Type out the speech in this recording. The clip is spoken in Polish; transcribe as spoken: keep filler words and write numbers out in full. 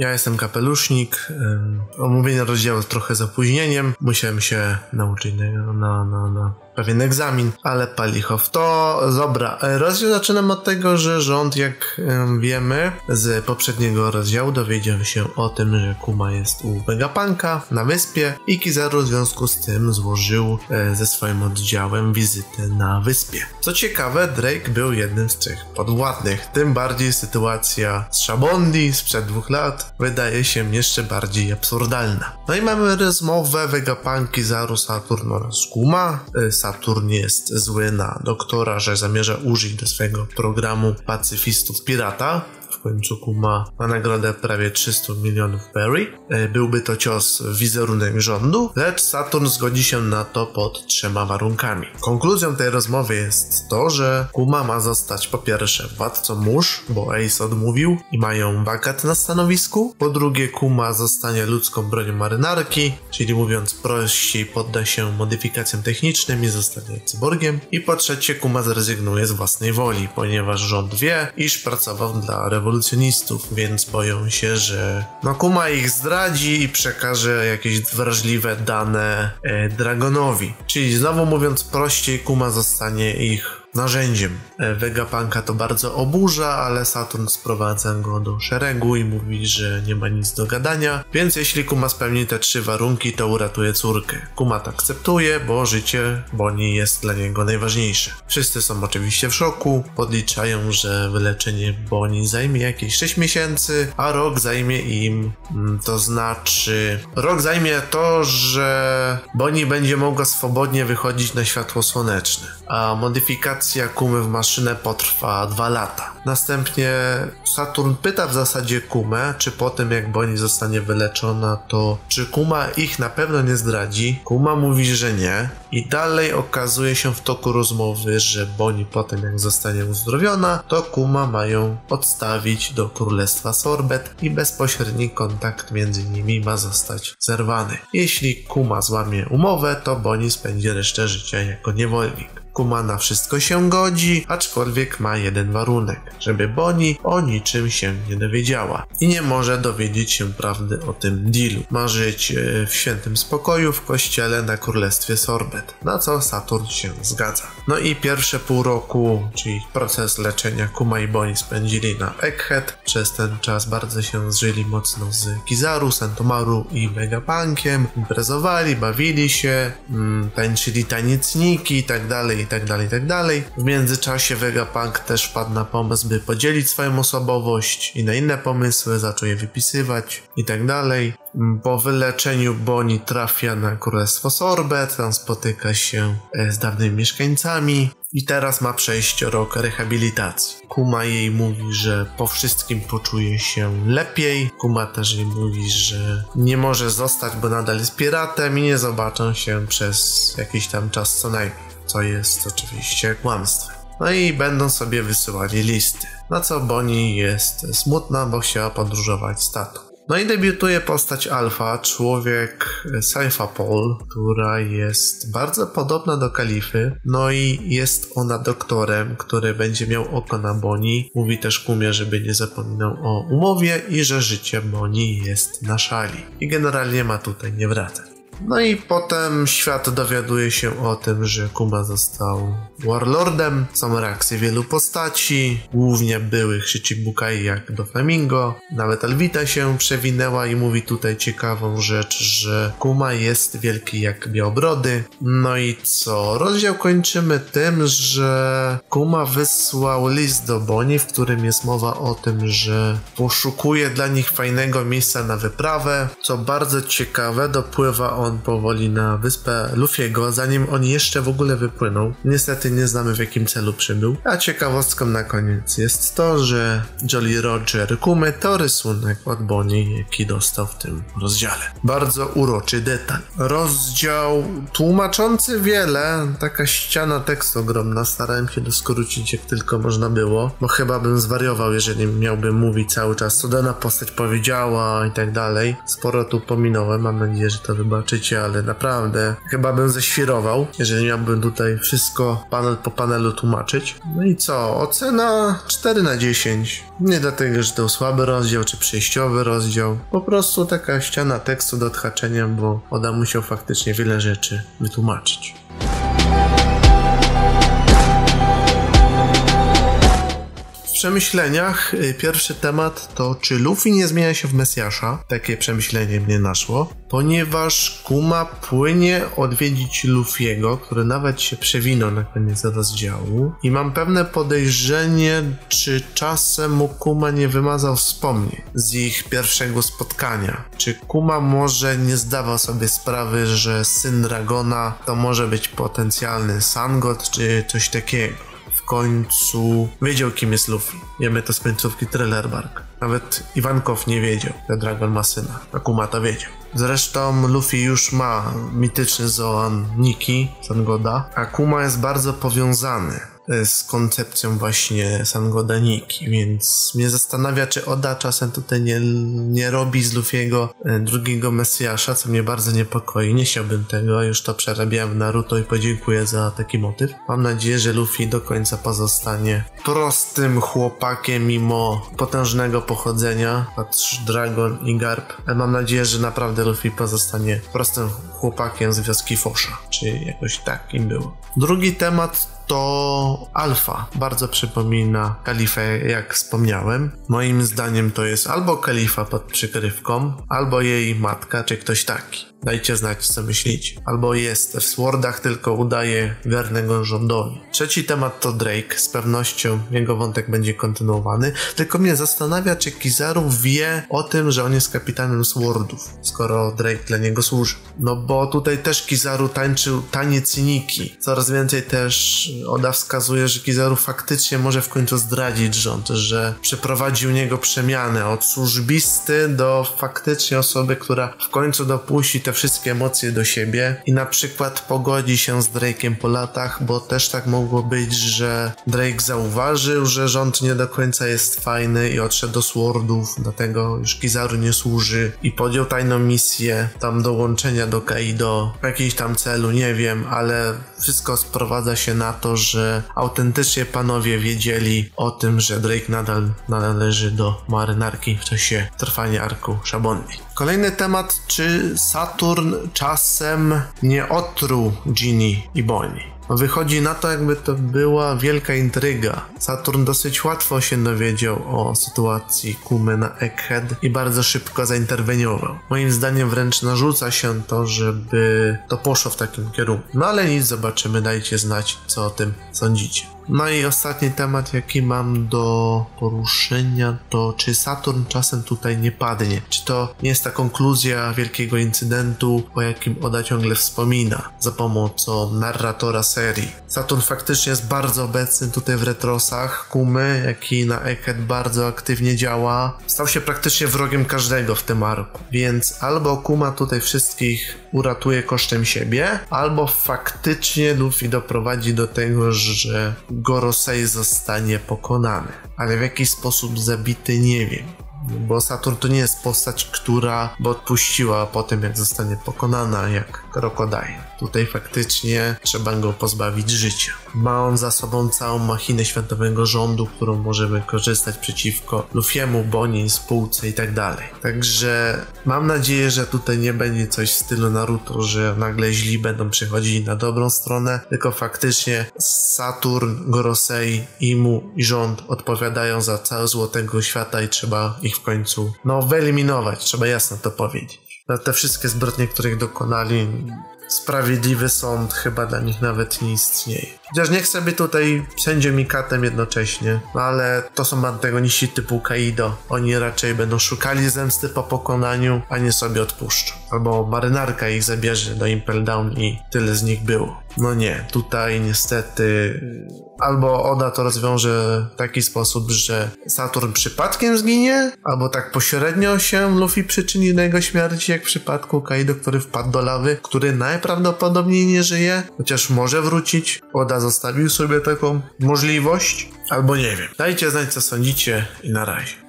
Ja jestem Kapelusznik. Omówienie rozdziału z trochę z opóźnieniem. Musiałem się nauczyć na, na, na, na pewien egzamin, ale palichow. To dobra. Rozdział zaczynam od tego, że rząd, jak wiemy z poprzedniego rozdziału, dowiedział się o tym, że Kuma jest u Vegapunka na wyspie i Kizaru w związku z tym złożył ze swoim oddziałem wizytę na wyspie. Co ciekawe, Drake był jednym z trzech podwładnych. Tym bardziej sytuacja z Shabondi sprzed dwóch lat wydaje się jeszcze bardziej absurdalna. No i mamy rozmowę Vegapunk, Kizaru, Saturn oraz Kuma. Saturn jest zły na doktora, że zamierza użyć do swojego programu pacyfistów pirata. W końcu Kuma ma nagrodę prawie trzysta milionów berry. Byłby to cios w wizerunek rządu, lecz Saturn zgodzi się na to pod trzema warunkami. Konkluzją tej rozmowy jest to, że Kuma ma zostać po pierwsze władcą mórz, bo Ace odmówił i mają wakat na stanowisku. Po drugie, Kuma zostanie ludzką bronią marynarki, czyli mówiąc prościej, podda się modyfikacjom technicznym i zostanie cyborgiem. I po trzecie, Kuma zrezygnuje z własnej woli, ponieważ rząd wie, iż pracował dla rewolucji rewolucjonistów, więc boją się, że no Kuma ich zdradzi i przekaże jakieś wrażliwe dane e, Dragonowi. Czyli znowu mówiąc prościej, Kuma zostanie ich narzędziem. Vegapunka to bardzo oburza, ale Saturn sprowadza go do szeregu i mówi, że nie ma nic do gadania, więc jeśli Kuma spełni te trzy warunki, to uratuje córkę. Kuma to akceptuje, bo życie Bonnie jest dla niego najważniejsze. Wszyscy są oczywiście w szoku, podliczają, że wyleczenie Bonnie zajmie jakieś sześć miesięcy, a rok zajmie im, to znaczy rok zajmie to, że Bonnie będzie mogła swobodnie wychodzić na światło słoneczne, a modyfikacja Kumy w maszynę potrwa dwa lata. Następnie Saturn pyta w zasadzie Kumę, czy po tym jak Bonnie zostanie wyleczona, to czy Kuma ich na pewno nie zdradzi. Kuma mówi, że nie. I dalej okazuje się w toku rozmowy, że Bonnie potem jak zostanie uzdrowiona, to Kuma ma ją odstawić do Królestwa Sorbet i bezpośredni kontakt między nimi ma zostać zerwany. Jeśli Kuma złamie umowę, to Bonnie spędzi resztę życia jako niewolnik. Kuma na wszystko się godzi, aczkolwiek ma jeden warunek, żeby Bonnie o niczym się nie dowiedziała i nie może dowiedzieć się prawdy o tym dealu. Ma żyć w świętym spokoju w kościele na Królestwie Sorbet, na co Saturn się zgadza. No i pierwsze pół roku, czyli proces leczenia, Kuma i Bonnie spędzili na Egghead. Przez ten czas bardzo się zżyli mocno z Kizaru, Sentomaru i Vegapunkiem. Imprezowali, bawili się, mm, tańczyli taniecniki i tak dalej, i tak dalej, i tak dalej. W międzyczasie Vegapunk też wpadł na pomysł, by podzielić swoją osobowość i na inne pomysły, zaczął je wypisywać i tak dalej. Po wyleczeniu Bonnie trafia na Królestwo Sorbet, tam spotyka się z dawnymi mieszkańcami i teraz ma przejść rok rehabilitacji. Kuma jej mówi, że po wszystkim poczuje się lepiej. Kuma też jej mówi, że nie może zostać, bo nadal jest piratem i nie zobaczą się przez jakiś tam czas co najmniej, co jest oczywiście kłamstwem. No i będą sobie wysyłali listy, na co Bonnie jest smutna, bo chciała podróżować z tatą. No i debiutuje postać Alpha, człowiek Sylphapol, która jest bardzo podobna do Kalify. No i jest ona doktorem, który będzie miał oko na Bonnie. Mówi też Kumie, żeby nie zapominał o umowie i że życie Bonnie jest na szali. I generalnie ma tutaj nie wracać. No i potem świat dowiaduje się o tym, że Kuma został Warlordem. Są reakcje wielu postaci, głównie byłych Shichibukai jak do Flamingo. Nawet Alvita się przewinęła i mówi tutaj ciekawą rzecz, że Kuma jest wielki jak Białobrody. No i co? Rozdział kończymy tym, że Kuma wysłał list do Bonnie, w którym jest mowa o tym, że poszukuje dla nich fajnego miejsca na wyprawę. Co bardzo ciekawe, dopływa on powoli na wyspę Luffy'ego, zanim on jeszcze w ogóle wypłynął. Niestety nie znamy, w jakim celu przybył. A ciekawostką na koniec jest to, że Jolly Roger Kumy to rysunek od Bonnie, jaki dostał w tym rozdziale. Bardzo uroczy detal. Rozdział tłumaczący wiele, taka ściana tekstu ogromna. Starałem się to skrócić jak tylko można było, bo chyba bym zwariował, jeżeli miałbym mówić cały czas, co dana postać powiedziała i tak dalej. Sporo tu pominąłem, mam nadzieję, że to wybaczycie. życie, ale naprawdę chyba bym ześwirował, jeżeli miałbym tutaj wszystko panel po panelu tłumaczyć. No i co? Ocena cztery na dziesięć. Nie dlatego, że to słaby rozdział, czy przejściowy rozdział. Po prostu taka ściana tekstu do odhaczenia, bo Oda musiał faktycznie wiele rzeczy wytłumaczyć. W przemyśleniach pierwszy temat to, czy Luffy nie zmienia się w Mesjasza. Takie przemyślenie mnie naszło, ponieważ Kuma płynie odwiedzić Luffy'ego, który nawet się przewinął na koniec rozdziału, i mam pewne podejrzenie, czy czasem mu Kuma nie wymazał wspomnień z ich pierwszego spotkania. Czy Kuma może nie zdawał sobie sprawy, że syn Dragona to może być potencjalny Sun God, czy coś takiego. W końcu wiedział, kim jest Luffy. Wiemy to z końcówki Thriller Bark. Nawet Ivankow nie wiedział, że Dragon ma syna, a Kuma to wiedział. Zresztą Luffy już ma mityczny Zoan Nikki, Sun Goda, a Kuma jest bardzo powiązany z koncepcją właśnie Sun Goda Nikki, więc mnie zastanawia, czy Oda czasem tutaj nie, nie robi z Luffy'ego drugiego Mesjasza, co mnie bardzo niepokoi. Nie chciałbym tego, już to przerabiałem w Naruto i podziękuję za taki motyw. Mam nadzieję, że Luffy do końca pozostanie prostym chłopakiem mimo potężnego pochodzenia, patrz Dragon i Garp. Mam nadzieję, że naprawdę Luffy pozostanie prostym chłopakiem z wioski Fosha, czy jakoś tak im było. Drugi temat to Alpha. Bardzo przypomina Kalifę, jak wspomniałem. Moim zdaniem to jest albo Kalifa pod przykrywką, albo jej matka, czy ktoś taki. Dajcie znać, co myślicie. Albo jest w Swordach, tylko udaje wiernego rządowi. Trzeci temat to Drake. Z pewnością jego wątek będzie kontynuowany. Tylko mnie zastanawia, czy Kizaru wie o tym, że on jest kapitanem Swordów, skoro Drake dla niego służy. No bo tutaj też Kizaru tańczył taniec Nikki. Coraz więcej też Oda wskazuje, że Kizaru faktycznie może w końcu zdradzić rząd, że przeprowadził niego przemianę od służbisty do faktycznie osoby, która w końcu dopuści te wszystkie emocje do siebie i na przykład pogodzi się z Drake'em po latach, bo też tak mogło być, że Drake zauważył, że rząd nie do końca jest fajny i odszedł do Swordów, dlatego już Kizaru nie służy i podjął tajną misję tam dołączenia do Kaido w jakimś tam celu, nie wiem, ale wszystko sprowadza się na to, że autentycznie panowie wiedzieli o tym, że Drake nadal należy do marynarki w czasie trwania arku Szabonnej. Kolejny temat, czy Saturn czasem nie otruł Ginny i Bonnie? Wychodzi na to, jakby to była wielka intryga. Saturn dosyć łatwo się dowiedział o sytuacji Kumy na Egghead i bardzo szybko zainterweniował. Moim zdaniem wręcz narzuca się to, żeby to poszło w takim kierunku. No ale nic, zobaczymy, dajcie znać, co o tym sądzicie. No i ostatni temat, jaki mam do poruszenia, to czy Saturn czasem tutaj nie padnie? Czy to nie jest ta konkluzja wielkiego incydentu, o jakim Oda ciągle wspomina za pomocą narratora serii? Saturn faktycznie jest bardzo obecny tutaj w retrosach Kumy, jak i na Egghead bardzo aktywnie działa. Stał się praktycznie wrogiem każdego w tym arku, więc albo Kuma tutaj wszystkich uratuje kosztem siebie, albo faktycznie Luffy doprowadzi do tego, że Gorosei zostanie pokonany. Ale w jaki sposób zabity, nie wiem. Bo Saturn to nie jest postać, która by odpuściła po tym, jak zostanie pokonana, jak Crocodile. Tutaj faktycznie trzeba go pozbawić życia. Ma on za sobą całą machinę światowego rządu, którą może wykorzystać przeciwko Luffy'emu, Bonnie, spółce i tak dalej. Także mam nadzieję, że tutaj nie będzie coś w stylu Naruto, że nagle źli będą przechodzili na dobrą stronę, tylko faktycznie Saturn, Gorosei, Imu i rząd odpowiadają za cały zło tego świata i trzeba ich w końcu, no, wyeliminować, trzeba jasno to powiedzieć. Za te wszystkie zbrodnie, których dokonali, sprawiedliwy sąd chyba dla nich nawet nie istnieje. Chociaż nie chcę być tutaj sędzią i katem jednocześnie, no ale to są antagoniści typu Kaido. Oni raczej będą szukali zemsty po pokonaniu, a nie sobie odpuszczą. Albo marynarka ich zabierze do Impel Down i tyle z nich było. No nie, tutaj niestety albo Oda to rozwiąże w taki sposób, że Saturn przypadkiem zginie, albo tak pośrednio się Luffy przyczyni do jego śmierci, jak w przypadku Kaido, który wpadł do lawy, który najprawdopodobniej nie żyje, chociaż może wrócić. Oda zostawił sobie taką możliwość, albo nie wiem. Dajcie znać, co sądzicie i na razie.